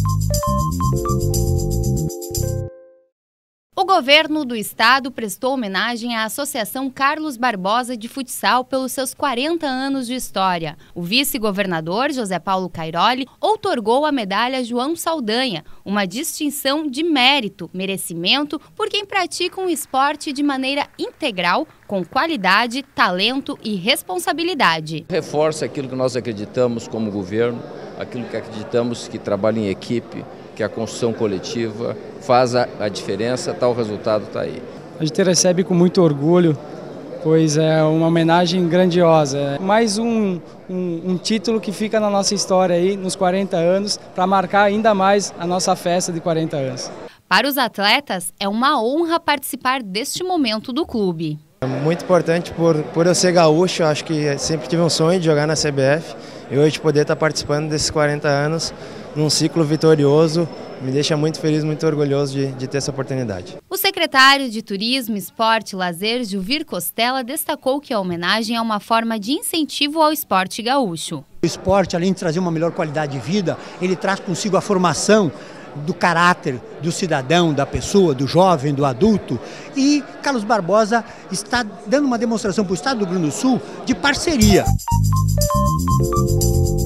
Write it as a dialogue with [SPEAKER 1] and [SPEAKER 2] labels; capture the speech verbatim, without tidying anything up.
[SPEAKER 1] O governo do estado prestou homenagem à Associação Carlos Barbosa de Futsal pelos seus quarenta anos de história. O vice-governador, José Paulo Cairoli, outorgou a medalha João Saldanha, uma distinção de mérito, merecimento por quem pratica um esporte de maneira integral, com qualidade, talento e responsabilidade.
[SPEAKER 2] Reforça aquilo que nós acreditamos como governo, aquilo que acreditamos que trabalha em equipe, que a construção coletiva faz a, a diferença, tal resultado está aí.
[SPEAKER 3] A gente recebe com muito orgulho, pois é uma homenagem grandiosa. É mais um, um, um título que fica na nossa história aí, nos quarenta anos, para marcar ainda mais a nossa festa de quarenta anos.
[SPEAKER 1] Para os atletas, é uma honra participar deste momento do clube.
[SPEAKER 4] É muito importante por, por eu ser gaúcho, acho que sempre tive um sonho de jogar na C B F e hoje poder estar participando desses quarenta anos num ciclo vitorioso me deixa muito feliz, muito orgulhoso de, de ter essa oportunidade.
[SPEAKER 1] O secretário de Turismo, Esporte e Lazer, Gilvir Costela, destacou que a homenagem é uma forma de incentivo ao esporte gaúcho.
[SPEAKER 5] O esporte, além de trazer uma melhor qualidade de vida, ele traz consigo a formação do caráter do cidadão, da pessoa, do jovem, do adulto. E Carlos Barbosa está dando uma demonstração para o estado do Rio Grande do Sul de parceria.